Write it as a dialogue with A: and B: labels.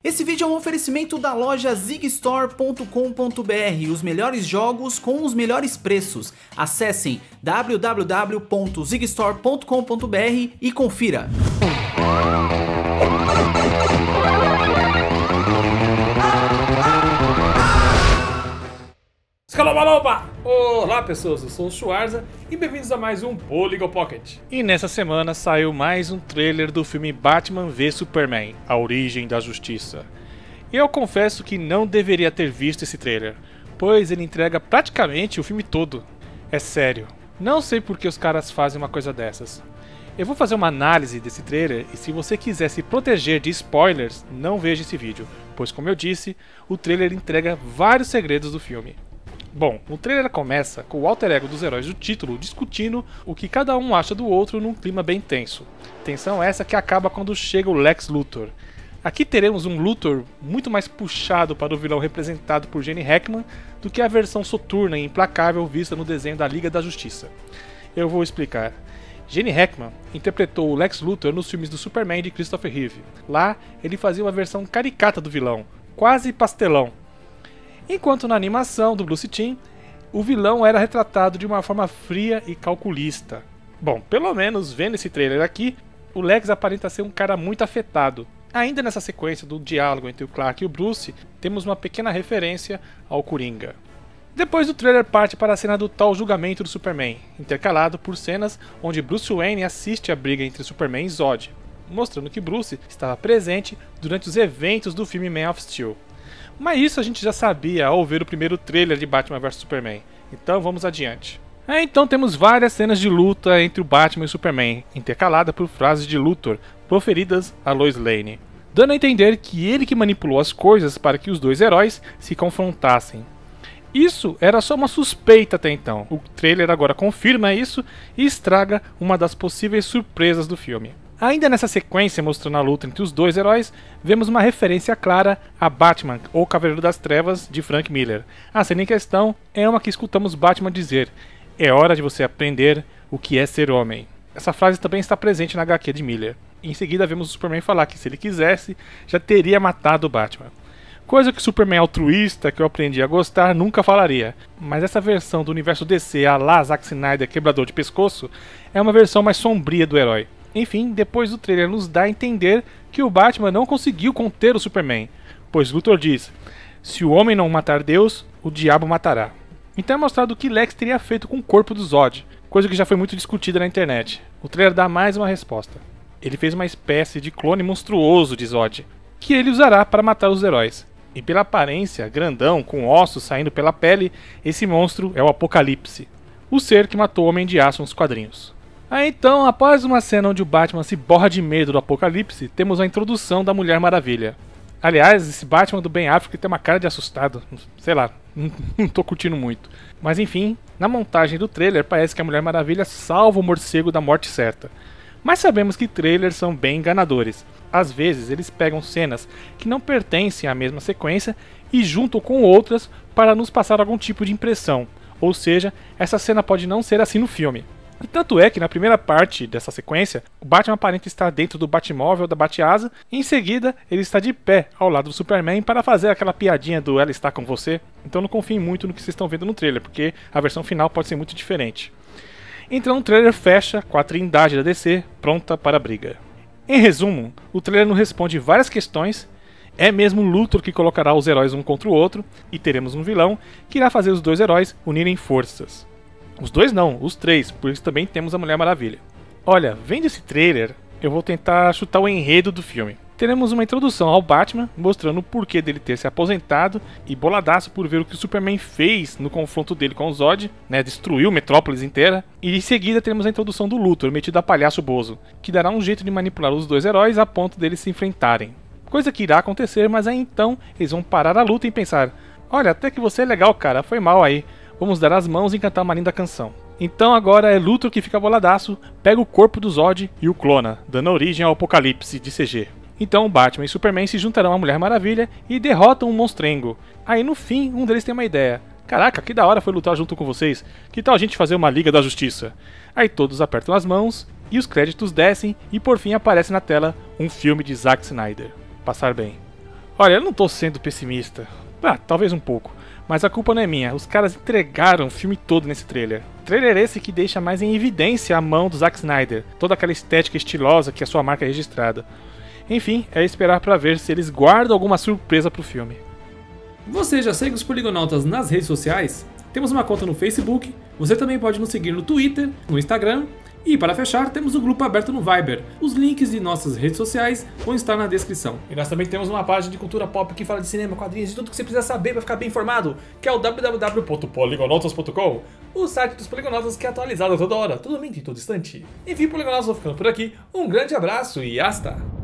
A: Esse vídeo é um oferecimento da loja zigstore.com.br, os melhores jogos com os melhores preços. Acessem www.zigstore.com.br e confira.
B: Escalomaloba! Olá pessoas, eu sou o Schwarza e bem-vindos a mais um Polygon Pocket. E nessa semana saiu mais um trailer do filme Batman v Superman, A Origem da Justiça. E eu confesso que não deveria ter visto esse trailer, pois ele entrega praticamente o filme todo. É sério, não sei por que os caras fazem uma coisa dessas. Eu vou fazer uma análise desse trailer e se você quiser se proteger de spoilers, não veja esse vídeo, pois como eu disse, o trailer entrega vários segredos do filme. Bom, o trailer começa com o alter ego dos heróis do título discutindo o que cada um acha do outro num clima bem tenso. Tensão essa que acaba quando chega o Lex Luthor. Aqui teremos um Luthor muito mais puxado para o vilão representado por Gene Hackman do que a versão soturna e implacável vista no desenho da Liga da Justiça. Eu vou explicar. Gene Hackman interpretou o Lex Luthor nos filmes do Superman de Christopher Reeve. Lá, ele fazia uma versão caricata do vilão, quase pastelão. Enquanto na animação do Bruce Timm, o vilão era retratado de uma forma fria e calculista. Bom, pelo menos vendo esse trailer aqui, o Lex aparenta ser um cara muito afetado. Ainda nessa sequência do diálogo entre o Clark e o Bruce, temos uma pequena referência ao Coringa. Depois do trailer parte para a cena do tal julgamento do Superman, intercalado por cenas onde Bruce Wayne assiste a briga entre Superman e Zod, mostrando que Bruce estava presente durante os eventos do filme Man of Steel. Mas isso a gente já sabia ao ver o primeiro trailer de Batman vs Superman, então vamos adiante. Então temos várias cenas de luta entre o Batman e o Superman, intercalada por frases de Luthor proferidas a Lois Lane, dando a entender que ele que manipulou as coisas para que os dois heróis se confrontassem. Isso era só uma suspeita até então, o trailer agora confirma isso e estraga uma das possíveis surpresas do filme. Ainda nessa sequência mostrando a luta entre os dois heróis, vemos uma referência clara a Batman, ou Cavaleiro das Trevas, de Frank Miller. A cena em questão é uma que escutamos Batman dizer: "É hora de você aprender o que é ser homem". Essa frase também está presente na HQ de Miller. Em seguida vemos o Superman falar que se ele quisesse, já teria matado o Batman. Coisa que o Superman altruísta, que eu aprendi a gostar, nunca falaria. Mas essa versão do universo DC à la Zack Snyder quebrador de pescoço é uma versão mais sombria do herói. Enfim, depois do trailer nos dá a entender que o Batman não conseguiu conter o Superman, pois Luthor diz: "Se o homem não matar Deus, o diabo matará". Então é mostrado o que Lex teria feito com o corpo do Zod, coisa que já foi muito discutida na internet. O trailer dá mais uma resposta. Ele fez uma espécie de clone monstruoso de Zod, que ele usará para matar os heróis. E pela aparência, grandão, com ossos saindo pela pele, esse monstro é o Apocalipse, o ser que matou o Homem de Aço nos quadrinhos. Então, após uma cena onde o Batman se borra de medo do Apocalipse, temos a introdução da Mulher Maravilha. Aliás, esse Batman do Ben Affleck tem uma cara de assustado, sei lá, não tô curtindo muito. Mas enfim, na montagem do trailer parece que a Mulher Maravilha salva o morcego da morte certa. Mas sabemos que trailers são bem enganadores. Às vezes eles pegam cenas que não pertencem à mesma sequência e juntam com outras para nos passar algum tipo de impressão. Ou seja, essa cena pode não ser assim no filme. E tanto é que na primeira parte dessa sequência, o Batman aparenta estar dentro do Batmóvel da Bate-Asa e em seguida ele está de pé ao lado do Superman para fazer aquela piadinha do "ela está com você". Então não confiem muito no que vocês estão vendo no trailer, porque a versão final pode ser muito diferente. Então o trailer fecha com a trindade da DC pronta para a briga. Em resumo, o trailer nos responde várias questões. É mesmo Luthor que colocará os heróis um contra o outro e teremos um vilão que irá fazer os dois heróis unirem forças. Os dois não, os três, por isso também temos a Mulher Maravilha. Olha, vendo esse trailer, eu vou tentar chutar o enredo do filme. Teremos uma introdução ao Batman, mostrando o porquê dele ter se aposentado e boladaço por ver o que o Superman fez no confronto dele com o Zod, destruiu Metrópolis inteira. E em seguida teremos a introdução do Luthor, metido a palhaço bozo, que dará um jeito de manipular os dois heróis a ponto deles se enfrentarem. Coisa que irá acontecer, mas aí então eles vão parar a luta e pensar: "Olha, até que você é legal, cara, foi mal aí. Vamos dar as mãos e cantar uma linda canção". Então agora é Luthor que fica boladaço, pega o corpo do Zod e o clona, dando origem ao Apocalipse de CG. Então Batman e Superman se juntarão à Mulher Maravilha e derrotam um monstrengo. Aí no fim, um deles tem uma ideia: "Caraca, que da hora foi lutar junto com vocês, que tal a gente fazer uma Liga da Justiça?". Aí todos apertam as mãos e os créditos descem e por fim aparece na tela um filme de Zack Snyder. Passar bem. Olha, eu não tô sendo pessimista. Talvez um pouco. Mas a culpa não é minha, os caras entregaram o filme todo nesse trailer. Trailer esse que deixa mais em evidência a mão do Zack Snyder, toda aquela estética estilosa que a sua marca é registrada. Enfim, é esperar pra ver se eles guardam alguma surpresa pro filme.
C: Você já segue os Poligonautas nas redes sociais? Temos uma conta no Facebook, você também pode nos seguir no Twitter, no Instagram. E para fechar, temos o grupo aberto no Viber. Os links de nossas redes sociais vão estar na descrição.
B: E nós também temos uma página de cultura pop que fala de cinema, quadrinhos e tudo que você precisa saber para ficar bem informado, que é o www.poligonautas.com, o site dos Poligonautas que é atualizado a toda hora, todo momento e todo instante. Enfim, Poligonautas, vou ficando por aqui. Um grande abraço e hasta!